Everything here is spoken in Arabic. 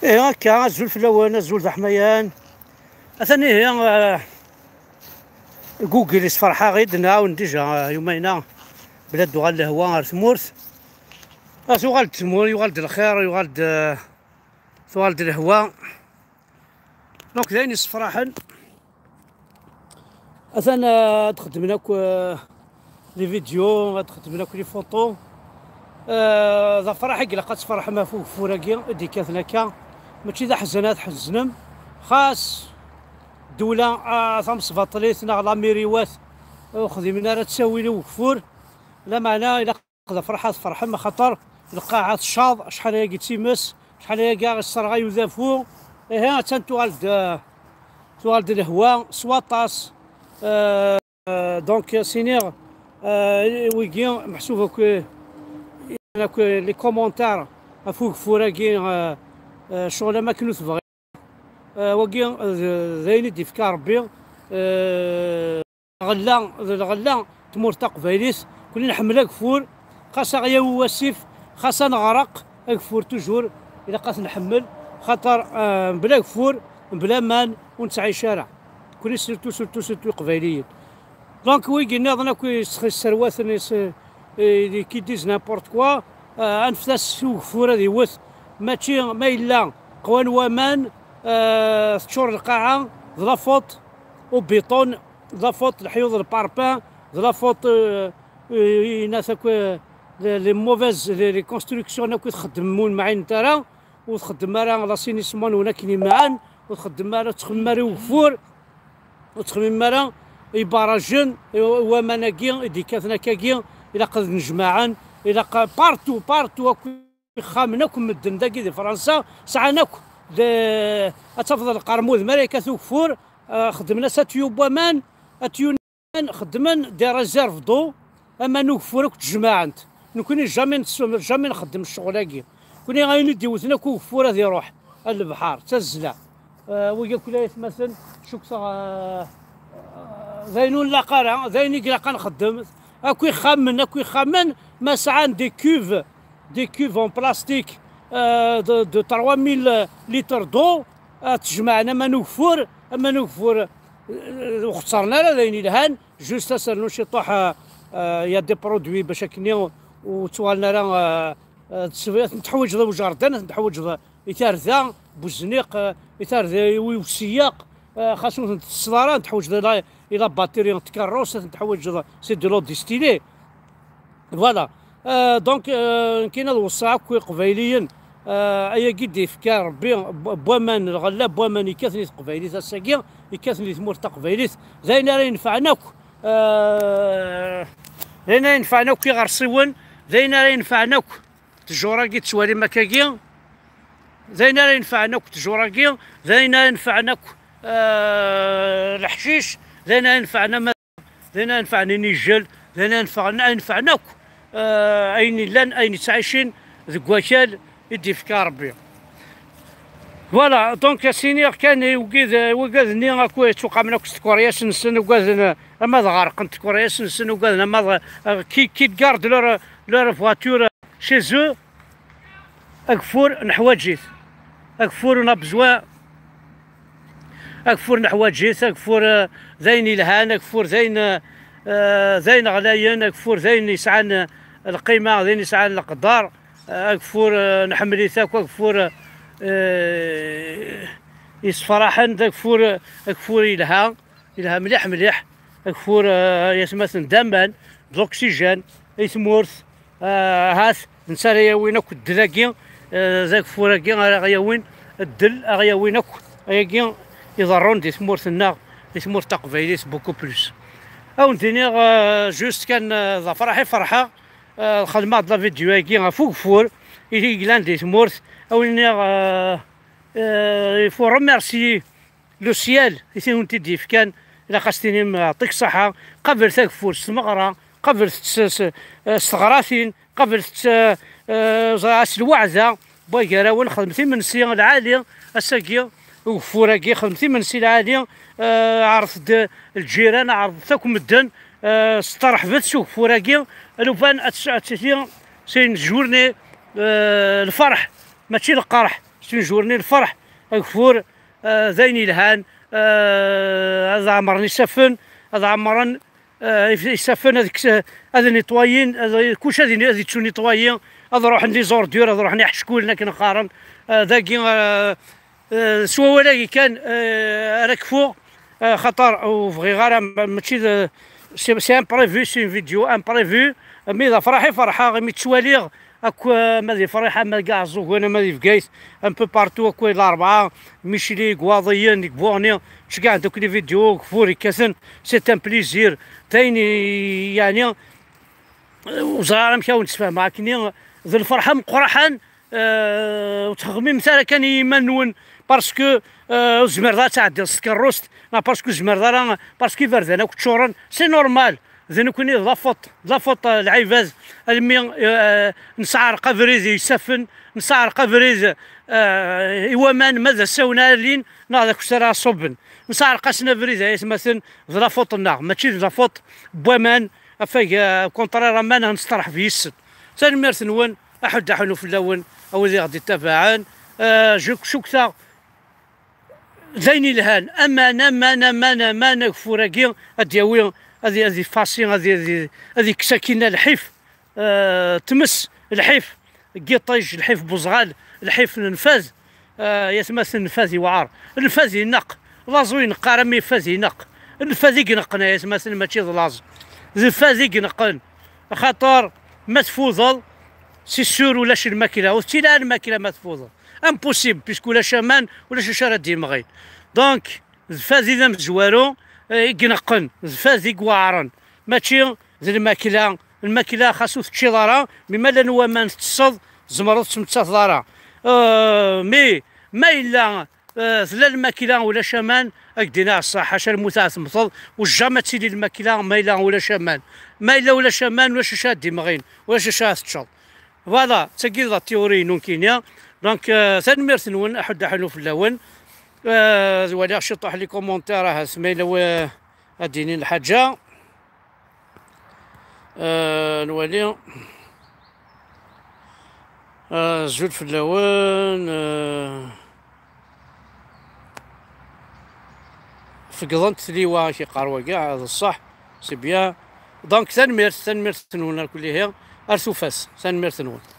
ايه هكا الزول في الاول الزول ذا حميان اثني هي جوجل فرحة غيدنا ونديجا يومينا بلاد غال الهوا ثمورث يغالد تمور يغالد الخير يغالد الهوا دونك داين الصفراحن اثنا تخدم لك لي فيديو تخدم لك لي فوطو ذا فرح لقات فرح ما فوق فوراكي ديكات لكا ماشي ذا حزنات حزنم خاص دولة ثم صفاطليت لا ميريوات وخذي من راه تساوي له كفور لا معنى الا قد فرحة ما خطر القاعات الشاض شحال هي تيمس شحال هي كاع الصرغا يذافو ها توالد الهواء سواطاس دونك سينيغ ويكي محسوبة لي كومونتار فوق فوراكي شغل ما كنو تبغي وكي ذاين يدي فكا ربي الغلا تمور تقبايليس كلنا نحمل كفور خاصة غيا واسيف خاصة نغرق كفور توجور إلا قاس نحمل خاطر بلا كفور بلا مان ونتسعي شارع كل سيرتو قبايليين دونك وي قلنا ظنا كي السروات اللي كيديز نابورت كوا انفاس سوق فورا ديوث ماشي ما الا قوان ومان تشور القاعه ظلافوط وبيطون ظلافوط الحيوض الباربان ظلافوط ناس لي موفيز لي كونستركسيون كي تخدمون معين ترى وتخدم مرا لاسينيسمون هنا كاينين معان وتخدم مرا تخدم مرا وفور وتخدم مرا يبارجن ومناكي ديكاتنا كاكي الى قد نجمعان الى بارتو خامناكم مدن داكي دي فرنسا سعاناكم اتفضل القرموذ ملائكه ثوفور خدمنا اتيوبامان خدمن دي ريزيرف دو اما نوفورك تجمعت نكوني جامي نخدم الشغلاكي كوني غاين ديوثنا كوفور هذه يروح البحر تزلع ويا كل يتمثل شكرا ذاينون لا قرا ذايني لاقا نخدم اكوي خامن ما سعان دي كوف اون بلاستيك دو 3000 لتر دو تجمعنا ما نوفور وخسرنا لا ذايني الهان جوست سرنو شي طوح يا دي برودوي باش كني وتوالنا راه نتحوج ذا وجاردن نتحوج ذا يتارثا بوزنيق يتارثا وسياق خاصو الصدارة نتحوج ذا الى باتري تكروس نتحوج سي دو لو ديستيلي فوالا دونك كاين الوصاع كوي قبايليا ايا كيدي فكار ربي بوامان الغلا بوامان يكاثني قبايلي تساكيا يكاثني ثمور تقبايليت زاينا راه ينفعناك زاينا ينفعناك كي غرسيون زاينا راه ينفعناك تجوراكي تسوالي مكاكيا زاينا راه ينفعناك تجوراكي زاينا ينفعناك الحشيش زاينا ينفعنا زاينا ينفعني نيجل زاينا ينفعناك اين لان اين تعيشين ذك واكال يدي فيك ربي فوالا دونك سينيور كان وكاذني اكو توقع من كورياس نسن وكاذ اما غارق كورياس نسن وكاذ اما كي تكارد لور فواتور شي زو اكفور نحواجيت اكفور نبزوا اكفور نحواجيت اكفور ذاين الهان اكفور ذاين غلايين اكفور ذاين يسعان القيمه ذاين يسعان القدار اكفور نحمليتاك اكفور يصفراحن اكفور يلها مليح اكفور يسمى دامان دوكسيجين يثمورث هاث نسال ياوينك الدلاكي ذاك فوراكي غياوين الدل غياوينك اياكي يضرون دي ثمورثنا دي ثمور تقبايليت بوكو بلوس او نديني جوست كان ذا فرحه الخدمه د لا فيديو هاكي فوق فور إلي كلان دي ثمورث او يفو ريميرسي لو سيال يثيرون تيدي كان الا خاصني نعطيك الصحه قبل تكفور السمغره قبل استغراثين قبل الوعزه بوكراون خدمتي من السي العالي الساكي وفوراكي خدمتي من السي العالي عرفت الجيران عرفتكم مدن استرحبت سوق فوراكي لوفان اتسيتي سي جورني الفرح ماشي القرح سون جورني الفرح اكفور زيني الهان هذا عمرني سفن هذا عمرن يسفن هذيك هذا نيطوايين هذا كلشي هذه تشو نيطوايين هذا روح لي زوردور هذا روح نحشكول لكن نقارن ذاكي سوا ولا كان راكفو خطر وفغي غير ماشي سي ان بريفو سي فيديو ان بريفو مي اذا فرحي فرحه مي تشواليغ اكو ماذي فرحه ما كاع الزوكونه ماذي في كايس ان بو بارتو اكو الاربعه ميشلي كواضيين كبورني شي كاع دوك لي فيديو كفوري كاسن سي ان بليزير تايني يعني وزراره مشاو نتفاهم معاك كني ذو الفرحه مقرحان وتخمي مثلا كان يمنون باسكو الزمردة تعدي السكروست باسكو الزمردة باسكو فردانا كتشورن سي نورمال ذن كوني ضافط العيفاز المي نسعر قفريز يسفن نسعر قفريز إيوامان ماذا سونا لين ناضك سرا صبن نسعر قاسنا فريز مثلا ضافط النار ماشي ضافط بوامان افاك كونترير مان نسترح في السن سان ميرثنون احد حلو في اللون او ذي غادي تبعان شكثا زيني الهان امانه ما نكفوراكي ادياوي هذه فاسين هذه كساكينه الحيف تمس الحيف قيطيج الحيف بوزغال الحيف النفاذ يتمثل النفاذ يوعر النفاذ ينق لازو ينق رمي فاز ينق النفاذ ينقنا يتمثل ماشي لاز النفاذ ينقن خاطر ما تفوضل سي سور ولا شي الماكله وتيلا الماكله ما تفوضل امبوسيبل بيسكو لا شامان ولا شي شارع ديمغي دونك الفاز اذا مزوارو يقنقن الفاز يقوعرن ماشي زي الماكله خاصو تشي ضرا مما لا نوا ما نتصد زمرت تمتات ضرا مي ما الا لا الماكله ولا شامان اكدينا الصح حاشا المتعه مطل والجامع تسيلي الماكله ما الا ولا شامان ما الا ولا شامان ولا شي شاد ديمغين ولا شي شاد تشط فوالا تسكيل التيوري نون كينيا دونك تنميرت نون احد حلو في اللون ولا شطح لي كومونتير راه سميلو اديني الحاجه نولي زود في اللون فقدنت ثليوه شي قروه كاع هذا الصح سي بيان دونك تنميرت نون الكل هي ارثو فاس تنميرت نون